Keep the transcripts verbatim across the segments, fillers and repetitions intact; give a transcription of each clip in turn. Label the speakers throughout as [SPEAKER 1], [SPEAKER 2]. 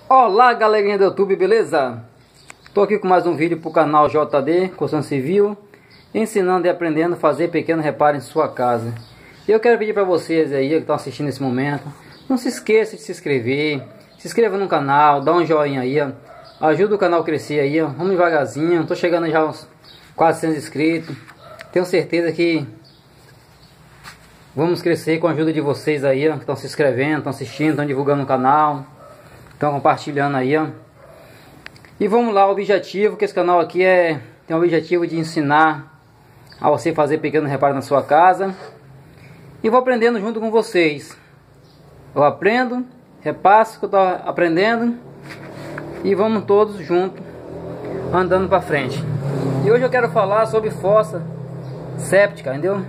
[SPEAKER 1] Olá galerinha do YouTube, beleza? Tô aqui com mais um vídeo pro canal J D Construção Civil, ensinando e aprendendo a fazer pequeno reparo em sua casa. E eu quero pedir para vocês aí que estão assistindo nesse momento, não se esqueça de se inscrever, se inscreva no canal, dá um joinha aí, ó. Ajuda o canal a crescer aí, ó. Vamos devagarzinho, tô chegando já aos quase cem inscritos. Tenho certeza que vamos crescer com a ajuda de vocês aí, ó, que estão se inscrevendo, estão assistindo, estão divulgando o canal, estão compartilhando aí, ó. E vamos lá, o objetivo que esse canal aqui é tem o objetivo de ensinar a você fazer pequeno reparo na sua casa. E vou aprendendo junto com vocês. Eu aprendo, repasso o que eu estou aprendendo e vamos todos juntos andando para frente. E hoje eu quero falar sobre fossa séptica, entendeu?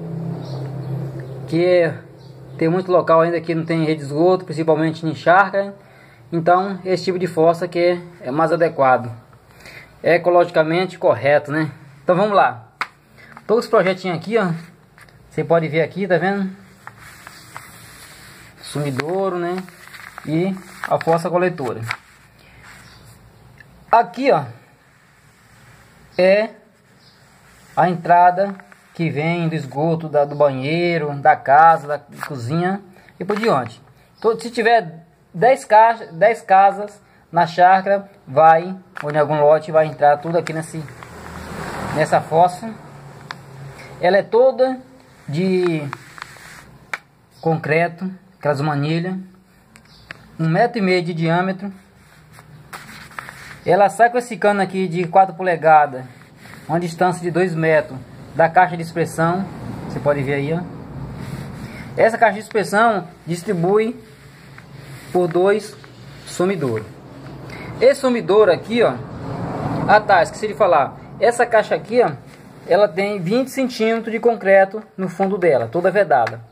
[SPEAKER 1] Que é, tem muito local ainda que não tem rede de esgoto, principalmente em chácara. Então esse tipo de fossa que é, é mais adequado, é ecologicamente correto, né? Então vamos lá. Todos os projetinhos aqui, ó, você pode ver aqui, tá vendo? Sumidouro, né? E a fossa coletora. Aqui, ó, é a entrada que vem do esgoto da, do banheiro, da casa, da cozinha e por diante. Então, se tiver dez casas na chácara, vai, ou em algum lote, vai entrar tudo aqui nesse, nessa fossa. Ela é toda de concreto, aquelas manilhas, um metro e meio de diâmetro. Ela sai com esse cano aqui de quatro polegadas, uma distância de dois metros da caixa de expressão. Você pode ver aí, ó. Essa caixa de expressão distribui por dois sumidouros. Esse sumidouro aqui, ó, ah tá, esqueci de falar, essa caixa aqui, ó, ela tem vinte centímetros de concreto no fundo dela, toda vedada.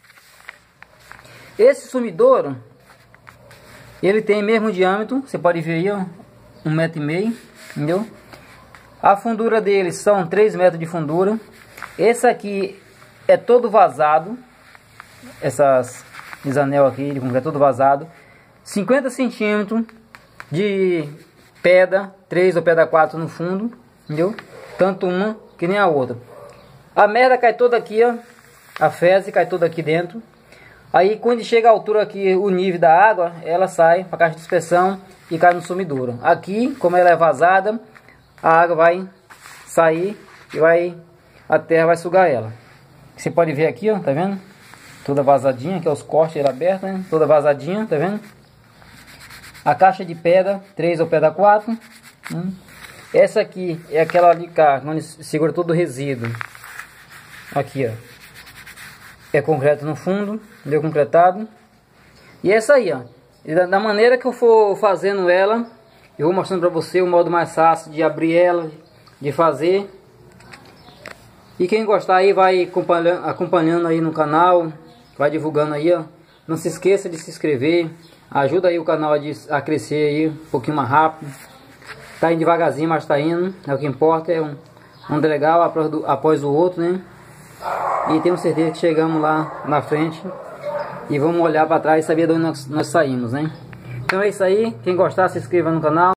[SPEAKER 1] Esse sumidouro, ele tem mesmo diâmetro, você pode ver aí, ó, um metro e meio, entendeu? A fundura dele são três metros de fundura. Esse aqui é todo vazado, essas Esse anel aqui de concreto todo vazado, cinquenta centímetros de pedra três ou pedra quatro no fundo, entendeu? Tanto uma que nem a outra. A merda cai toda aqui, ó, a fezes cai toda aqui dentro. Aí quando chega a altura aqui, o nível da água, ela sai para a caixa de dispersão e cai no sumidouro. Aqui, como ela é vazada, a água vai sair e vai, a terra vai sugar ela. Você pode ver aqui, ó, tá vendo? Toda vazadinha, que é os cortes abertos, né? Toda vazadinha, tá vendo? A caixa de pedra três ou pedra quatro. Hum. Essa aqui é aquela de cá, onde segura todo o resíduo. Aqui, ó. É concreto no fundo, deu concretado. E essa aí, ó. E da, da maneira que eu for fazendo ela, eu vou mostrando pra você o modo mais fácil de abrir ela, de fazer. E quem gostar aí vai acompanhando, acompanhando aí no canal, vai divulgando aí, ó. Não se esqueça de se inscrever, ajuda aí o canal a, a crescer aí um pouquinho mais rápido. Tá indo devagarzinho, mas tá indo, é o que importa, é um, um legal após, após o outro, né? E tenho certeza que chegamos lá na frente e vamos olhar para trás e saber de onde nós, nós saímos, né? Então é isso aí, quem gostar se inscreva no canal.